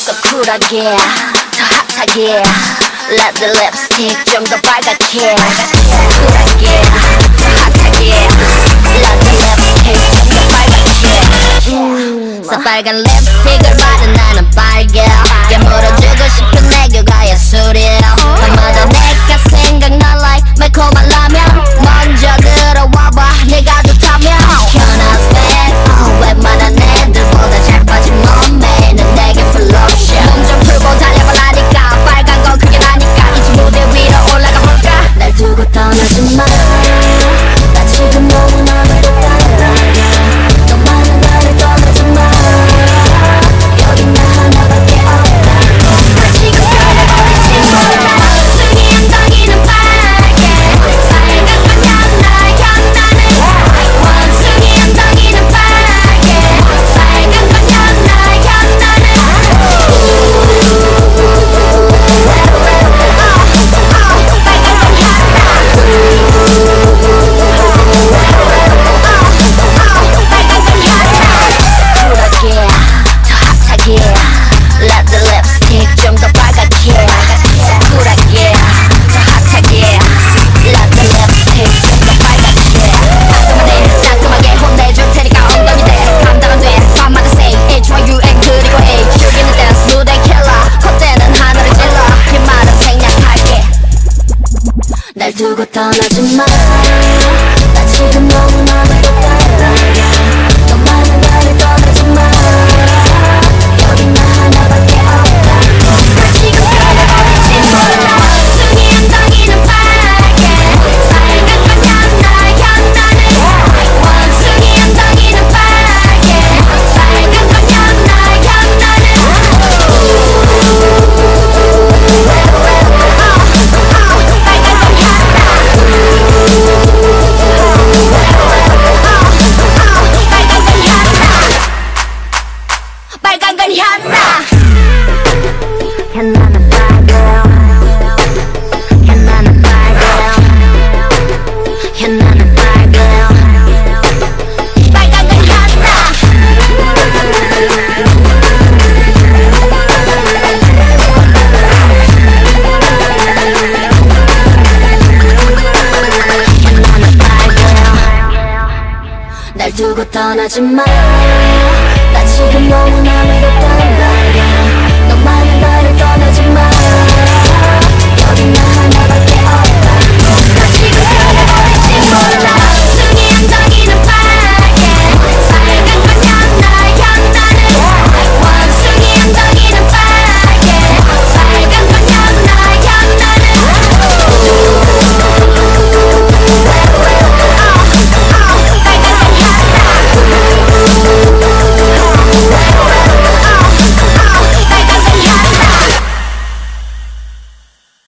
So 쿨하게 더 핫하게 Let the lipstick 좀 더 빨갛게 쿨하게 더 핫하게 Let the lipstick 좀 더 빨갛게 새빨간 립스틱을 바른 나는 빨개 깨물어주고 싶은 애교가 예술이야 밤마다 내가 생각나 like 매콤한 라면 먼저 들어와봐 내가 좋다면 현아's bad 웬만한 애들보다 잘 빠진 몸매 는 내게 full option 몸 좀 풀고 달려봐라니까 빨간 건 그게 나니까 이제 무대 위로 올라가 볼까 날 두고 떠나지 마 나 지금 너무나 외롭단 말이야 너만은 나를 떠나지 마 여기 나 하나밖에 없다고 나 지금 변해버리지 몰라 원숭이 엉덩이는 빨개 빨간 건 현나는 원숭이 엉덩이는 빨개 빨간 건 현나는 Let the lipstick 좀 더 빨갛게 쿨하게 더 핫하게 Let the lipstick 좀 더 빨갛게 따끔하네 따끔하게 혼내줄 테니까 엉덩이 대 감당 안 돼 밤마다 say H와 유행 그리고 A 죽이는 댄스 무대 킬러 콧대는 하늘을 찔러 네 말은 생략할게 날 두고 떠나지 마 나 지금 너무나 외롭단 말이야 너만은 나를 떠나지 마 여기 나 하나밖에 없다고 나 지금 변해버리지 몰라 원숭이 엉덩이는 빨개 빨간 건 현나는 원숭이 엉덩이는 빨개 빨간 건 현나는 빨간 건 현나 현나는 빨개요 현나는 빨개요 현나는 빨개요 빨간 건 현나 현나는 빨개요 날 두고 떠나지 마 나 지금 너무나 외롭다